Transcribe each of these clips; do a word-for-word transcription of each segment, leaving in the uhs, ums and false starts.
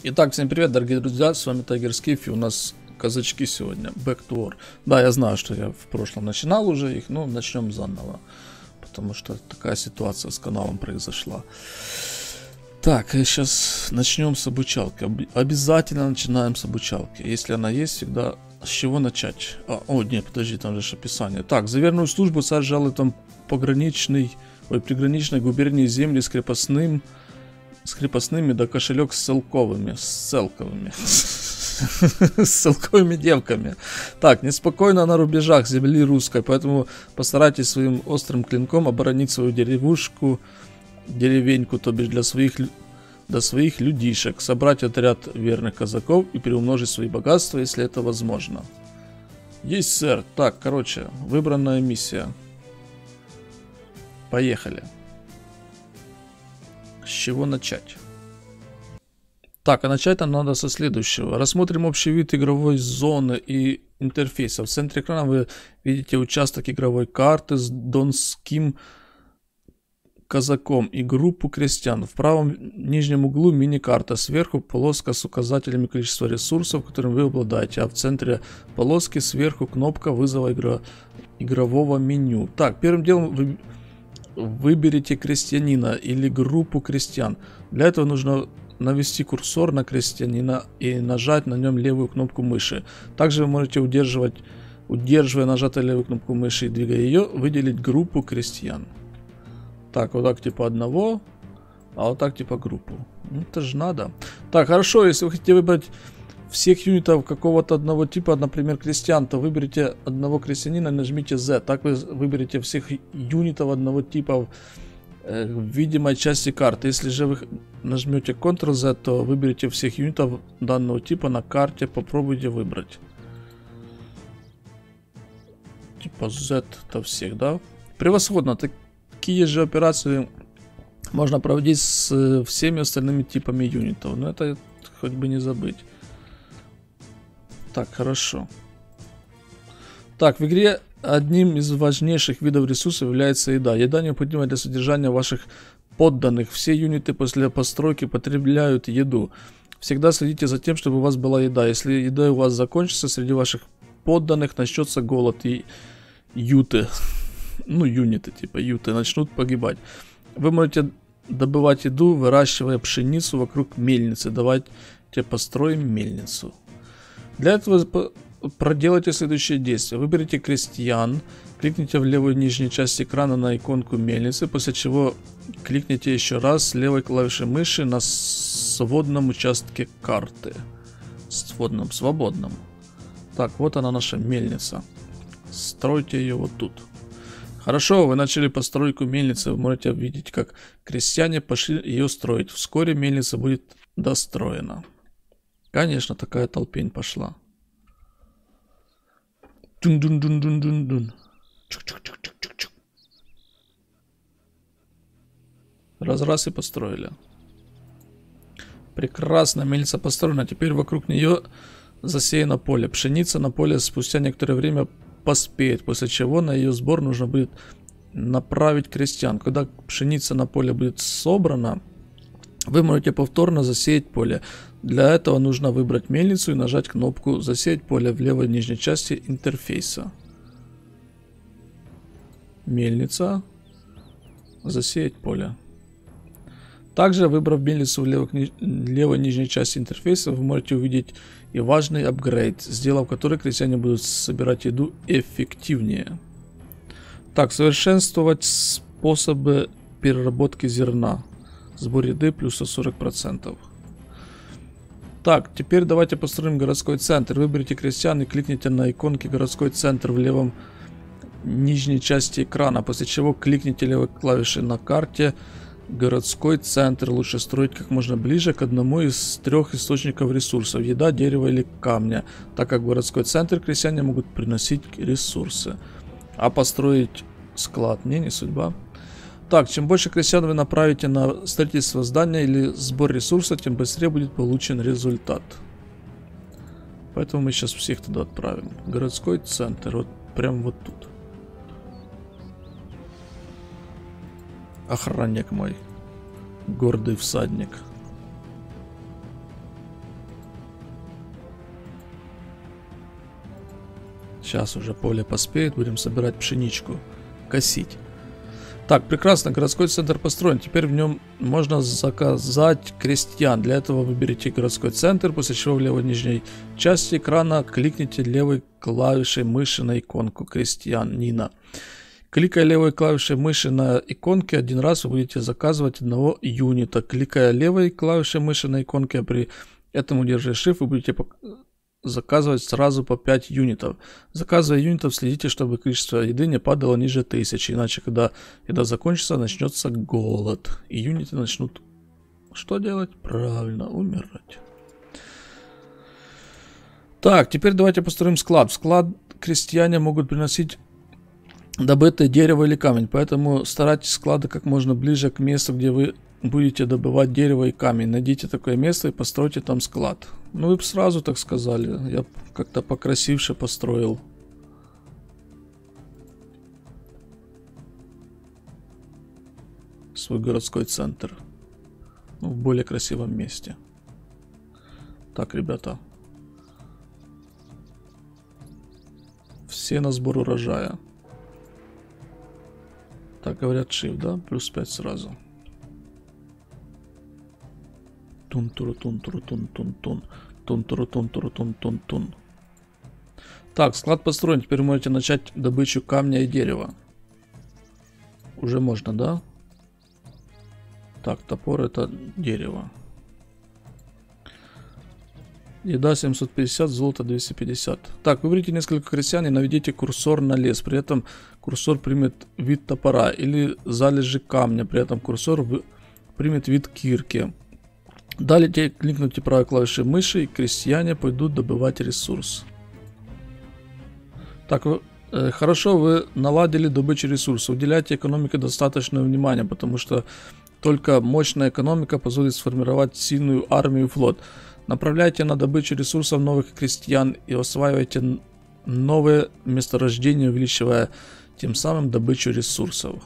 Итак, всем привет, дорогие друзья, с вами Тайгер Скиф, и у нас казачки сегодня, Back to War. Да, я знаю, что я в прошлом начинал уже их, но начнем заново, потому что такая ситуация с каналом произошла. Так, сейчас начнем с обучалки, обязательно начинаем с обучалки, если она есть, всегда с чего начать. А, о, нет, подожди, там же описание. Так, за верную службу царь жалует там пограничный, ой, приграничной губернии земли с крепостным, с крепостными, да кошелек с целковыми, с целковыми, с целковыми девками. Так, неспокойно на рубежах земли русской, поэтому постарайтесь своим острым клинком оборонить свою деревушку, деревеньку, то бишь для своих, для своих людишек, собрать отряд верных казаков и приумножить свои богатства, если это возможно. Есть, сэр. Так, короче, выбранная миссия. Поехали. С чего начать? Так, а начать нам надо со следующего. Рассмотрим общий вид игровой зоны и интерфейса. В центре экрана вы видите участок игровой карты с донским казаком и группу крестьян. В правом нижнем углу мини-карта. Сверху полоска с указателями количества ресурсов, которым вы обладаете. А в центре полоски сверху кнопка вызова игра... игрового меню. Так, первым делом вы... выберите крестьянина или группу крестьян. Для этого нужно навести курсор на крестьянина и нажать на нем левую кнопку мыши. Также вы можете удерживать, удерживая нажатой левую кнопку мыши и двигая ее, выделить группу крестьян. Так, вот так типа одного, а вот так типа группу. Ну, это же надо. Так, хорошо, если вы хотите выбрать всех юнитов какого-то одного типа, например, крестьян, то выберите одного крестьянина и нажмите Z. Так вы выберете всех юнитов одного типа э, в видимой части карты. Если же вы нажмете контрол зет, то выберите всех юнитов данного типа на карте. Попробуйте выбрать. Типа Z то всех, да? Превосходно. Такие же операции можно проводить с всеми остальными типами юнитов. Но это хоть бы не забыть. Так, хорошо. Так, в игре одним из важнейших видов ресурсов является еда. Еда необходима для содержания ваших подданных. Все юниты после постройки потребляют еду. Всегда следите за тем, чтобы у вас была еда. Если еда у вас закончится, среди ваших подданных начнется голод, и юты, ну юниты типа юты, начнут погибать. Вы можете добывать еду, выращивая пшеницу вокруг мельницы. Давайте построим мельницу. Для этого проделайте следующие действия. Выберите крестьян, кликните в левую нижнюю часть экрана на иконку мельницы, после чего кликните еще раз с левой клавишей мыши на свободном участке карты. Свободном, свободном. Так, вот она наша мельница. Стройте ее вот тут. Хорошо, вы начали постройку мельницы. Вы можете видеть, как крестьяне пошли ее строить. Вскоре мельница будет достроена. Конечно, такая толпень пошла. Дун-дун-дун-дун-дун-дун. Чук-чук-чук-чук-чук. Раз-раз и построили. Прекрасно, мельница построена. Теперь вокруг нее засеяно поле. Пшеница на поле спустя некоторое время поспеет, после чего на ее сбор нужно будет направить крестьян. Когда пшеница на поле будет собрана, вы можете повторно засеять поле. Для этого нужно выбрать мельницу и нажать кнопку «Засеять поле» в левой нижней части интерфейса. Мельница. Засеять поле. Также, выбрав мельницу в левой, левой нижней части интерфейса, вы можете увидеть и важный апгрейд, сделав который крестьяне будут собирать еду эффективнее. Так, совершенствовать способы переработки зерна. Сбор еды плюс сорок процентов. Так, теперь давайте построим городской центр. Выберите крестьян и кликните на иконке городской центр в левом нижней части экрана, после чего кликните левой клавишей на карте городской центр. Лучше строить как можно ближе к одному из трех источников ресурсов: еда, дерево или камня, так как в городской центр крестьяне могут приносить ресурсы. А построить склад мне не судьба. Так, чем больше крестьян вы направите на строительство здания или сбор ресурсов, тем быстрее будет получен результат. Поэтому мы сейчас всех туда отправим. Городской центр, вот прям вот тут. Охранник мой. Гордый всадник. Сейчас уже поле поспеет, будем собирать пшеничку, косить. Так, прекрасно, городской центр построен. Теперь в нем можно заказать крестьян. Для этого выберите городской центр, после чего в левой нижней части экрана кликните левой клавишей мыши на иконку крестьянина. Кликая левой клавишей мыши на иконке один раз, вы будете заказывать одного юнита. Кликая левой клавишей мыши на иконке, при этом удерживая Shift, вы будете заказывать сразу по пять юнитов. Заказывая юнитов, следите, чтобы количество еды не падало ниже тысячи, иначе когда еда закончится, начнется голод. И юниты начнут что делать? Правильно, умирать. Так, теперь давайте построим склад. В склад крестьяне могут приносить добытое дерево или камень, поэтому старайтесь склады как можно ближе к месту, где вы будете добывать дерево и камень. Найдите такое место и постройте там склад. Ну вы бы сразу так сказали. Я как-то покрасивше построил. Свой городской центр. Ну, в более красивом месте. Так, ребята. Все на сбор урожая. Так, говорят, Shift, да? Плюс пять сразу. Тун-туру-тун-туру-тун-тун-тун. Тун-туру-тун-туру-тун-тун-тун. Так, склад построен. Теперь можете начать добычу камня и дерева. Уже можно, да? Так, топор это дерево. Еда семьсот пятьдесят, золото двести пятьдесят. Так, выберите несколько крестьян и наведите курсор на лес. При этом курсор примет вид топора. Или залежи камня. При этом курсор примет вид кирки. Далее кликните правой клавишей мыши, и крестьяне пойдут добывать ресурс. Так, э, хорошо, вы наладили добычу ресурсов. Уделяйте экономике достаточное внимание, потому что только мощная экономика позволит сформировать сильную армию и флот. Направляйте на добычу ресурсов новых крестьян и осваивайте новые месторождения, увеличивая тем самым добычу ресурсов.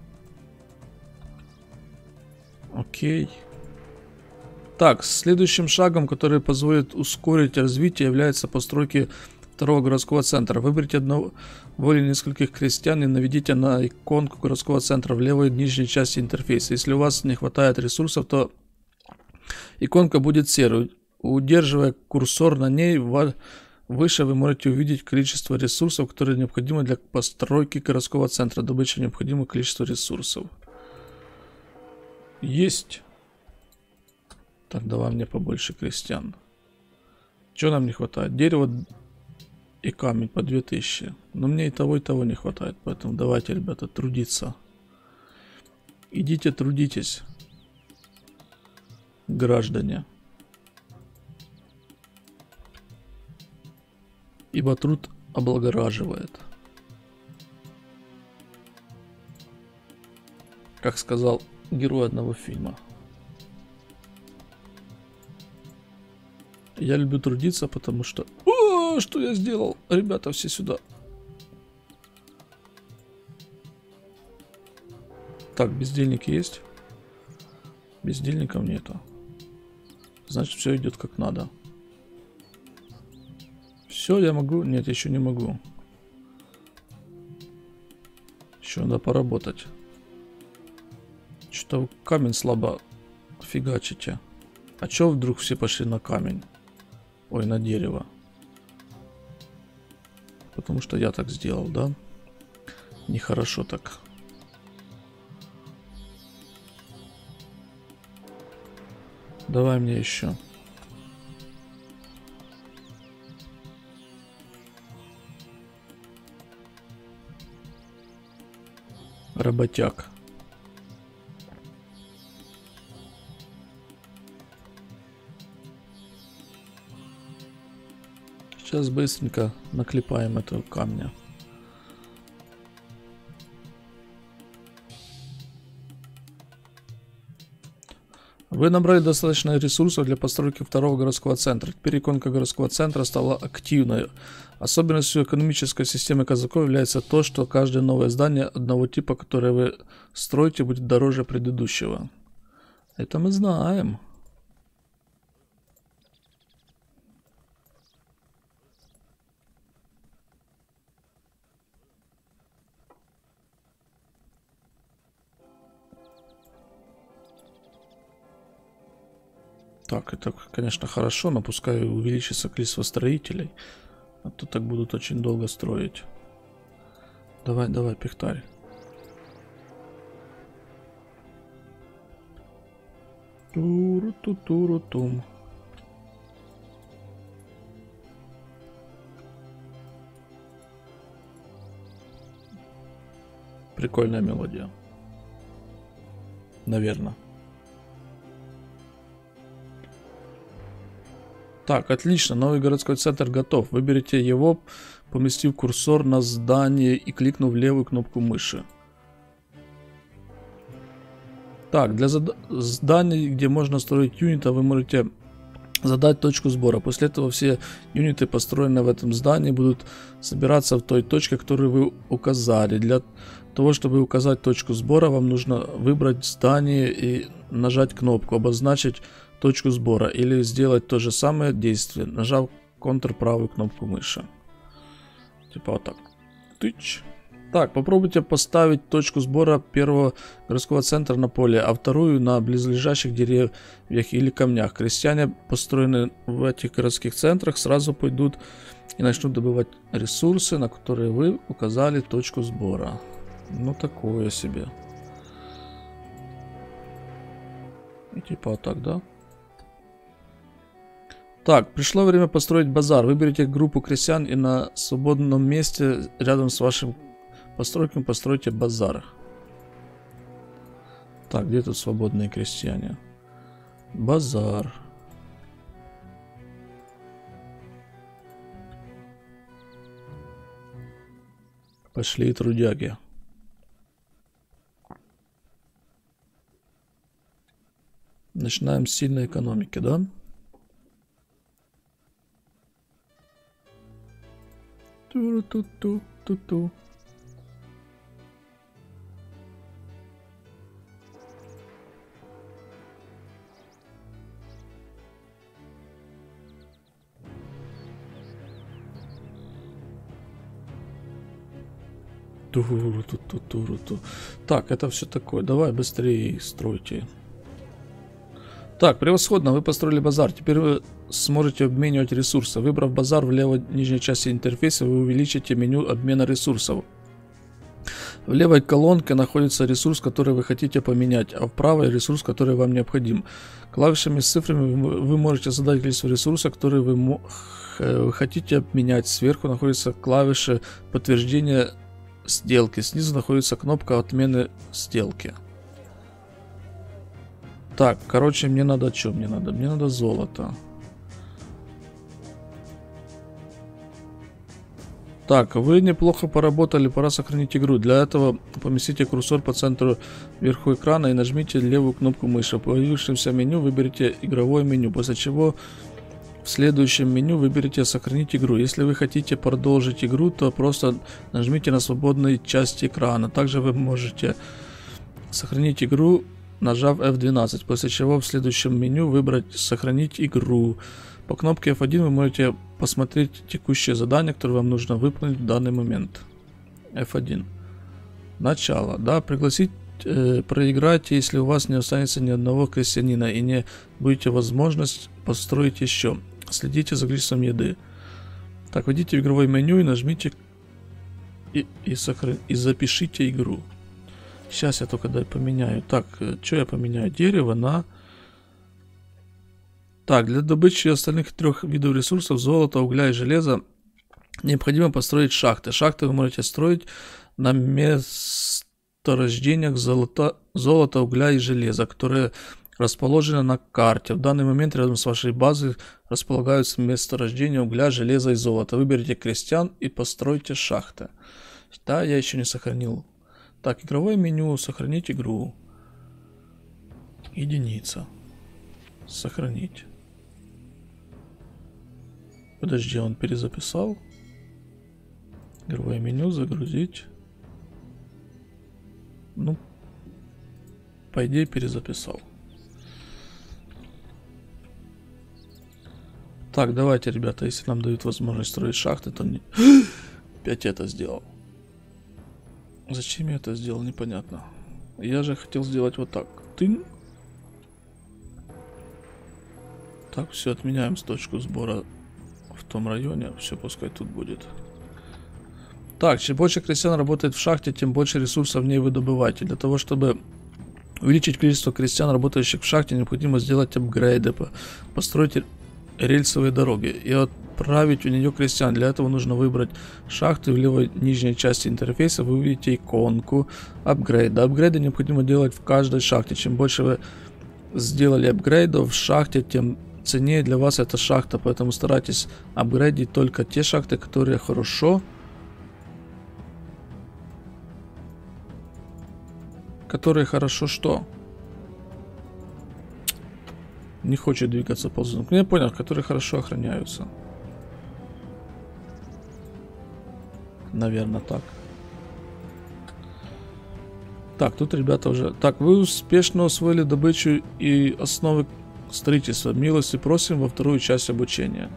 Окей. Так, следующим шагом, который позволит ускорить развитие, является постройки второго городского центра. Выберите одного или нескольких крестьян и наведите на иконку городского центра в левой нижней части интерфейса. Если у вас не хватает ресурсов, то иконка будет серой. Удерживая курсор на ней, выше вы можете увидеть количество ресурсов, которые необходимы для постройки городского центра. Добыча необходимого количества ресурсов. Есть. Так, давай мне побольше крестьян. Чего нам не хватает? Дерево и камень по две тысячи. Но мне и того, и того не хватает. Поэтому давайте, ребята, трудиться. Идите, трудитесь. Граждане. Ибо труд облагораживает. Как сказал герой одного фильма. Я люблю трудиться, потому что... О, что я сделал? Ребята, все сюда. Так, бездельник есть? Бездельников нету. Значит, все идет как надо. Все, я могу? Нет, еще не могу. Еще надо поработать. Что-то камень слабо фигачите. А че вдруг все пошли на камень? Ой, на дерево. Потому что я так сделал, да? Нехорошо так. Давай мне еще. Работяг. Сейчас быстренько наклепаем этого камня. Вы набрали достаточно ресурсов для постройки второго городского центра. Теперь иконка городского центра стала активной. Особенностью экономической системы казаков является то, что каждое новое здание одного типа, которое вы строите, будет дороже предыдущего. Это мы знаем. Так, это, конечно, хорошо, но пускай увеличится количество строителей. А то так будут очень долго строить. Давай, давай, пихтарь. Туру-ту-туру-тум. Прикольная мелодия. Наверное. Так, отлично. Новый городской центр готов. Выберите его, поместив курсор на здание и кликнув левую кнопку мыши. Так, для зданий, где можно строить юнита, вы можете задать точку сбора. После этого все юниты, построенные в этом здании, будут собираться в той точке, которую вы указали. Для того, чтобы указать точку сбора, вам нужно выбрать здание и нажать кнопку «Обозначить точку сбора», или сделать то же самое действие, нажав Ctrl правую кнопку мыши. Типа вот так. Тыч. Так, попробуйте поставить точку сбора первого городского центра на поле, а вторую на близлежащих деревьях или камнях. Крестьяне, построенные в этих городских центрах, сразу пойдут и начнут добывать ресурсы, на которые вы указали точку сбора. Ну, такое себе. И типа вот так, да? Так, пришло время построить базар. Выберите группу крестьян и на свободном месте рядом с вашим постройками постройте базар. Так, где тут свободные крестьяне? Базар. Пошли трудяги. Начинаем с сильной экономики, да? Ту-ту-ту-ту-ту. Ту-ту-ту-ту-ту. Так, это все такое. Давай быстрее стройте. Так, превосходно, вы построили базар. Теперь вы сможете обменивать ресурсы. Выбрав базар в левой нижней части интерфейса, вы увеличите меню обмена ресурсов. В левой колонке находится ресурс, который вы хотите поменять, а в правой ресурс, который вам необходим. Клавишами с цифрами вы можете задать количество ресурсов, которые вы хотите обменять. Сверху находятся клавиши подтверждения сделки. Снизу находится кнопка отмены сделки. Так, короче, мне надо что? Мне надо? Мне надо золото. Так, вы неплохо поработали, пора сохранить игру. Для этого поместите курсор по центру вверху экрана и нажмите левую кнопку мыши. В появившемся меню выберите игровое меню, после чего в следующем меню выберите сохранить игру. Если вы хотите продолжить игру, то просто нажмите на свободной части экрана. Также вы можете сохранить игру, нажав эф двенадцать, после чего в следующем меню выбрать «Сохранить игру». По кнопке эф один вы можете посмотреть текущее задание, которое вам нужно выполнить в данный момент. эф один. Начало. Да, пригласить э, проиграть, если у вас не останется ни одного крестьянина и не будете возможность построить еще. Следите за количеством еды. Так, войдите в игровое меню и нажмите и, и, сохран... и запишите игру. Сейчас я только дай поменяю. Так, что я поменяю? Дерево на... Так, для добычи остальных трех видов ресурсов, золота, угля и железа, необходимо построить шахты. Шахты вы можете строить на месторождениях золота, золота, угля и железа, которые расположены на карте. В данный момент рядом с вашей базой располагаются месторождения угля, железа и золота. Выберите крестьян и постройте шахты. Да, я еще не сохранил. Так, игровое меню, сохранить игру. Единица. Сохранить. Подожди, он перезаписал. Игровое меню, загрузить. Ну, по идее, перезаписал. Так, давайте, ребята, если нам дают возможность строить шахты, то не... Опять это сделал. Зачем я это сделал, непонятно. Я же хотел сделать вот так. Тынь. Так, все, отменяем точку сбора в том районе. Все, пускай тут будет. Так, чем больше крестьян работает в шахте, тем больше ресурсов в ней вы добываете. Для того, чтобы увеличить количество крестьян, работающих в шахте, необходимо сделать апгрейды, построить рельсовые дороги и отправить в нее крестьян. Для этого нужно выбрать шахты. В левой нижней части интерфейса вы увидите иконку апгрейда. Апгрейды необходимо делать в каждой шахте. Чем больше вы сделали апгрейдов в шахте, тем ценнее для вас эта шахта. Поэтому старайтесь апгрейдить только те шахты, которые хорошо которые хорошо что? Не хочет двигаться ползунок. Ну, я понял, которые хорошо охраняются. Наверное, так. Так, тут ребята уже... Так, вы успешно усвоили добычу и основы строительства. Милости просим во вторую часть обучения.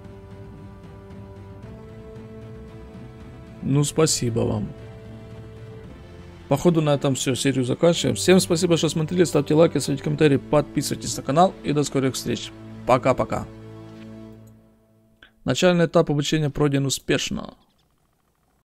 Ну, спасибо вам. Походу на этом все, серию заканчиваем. Всем спасибо, что смотрели, ставьте лайки, ставьте комментарии, подписывайтесь на канал и до скорых встреч. Пока-пока. Начальный этап обучения пройден успешно.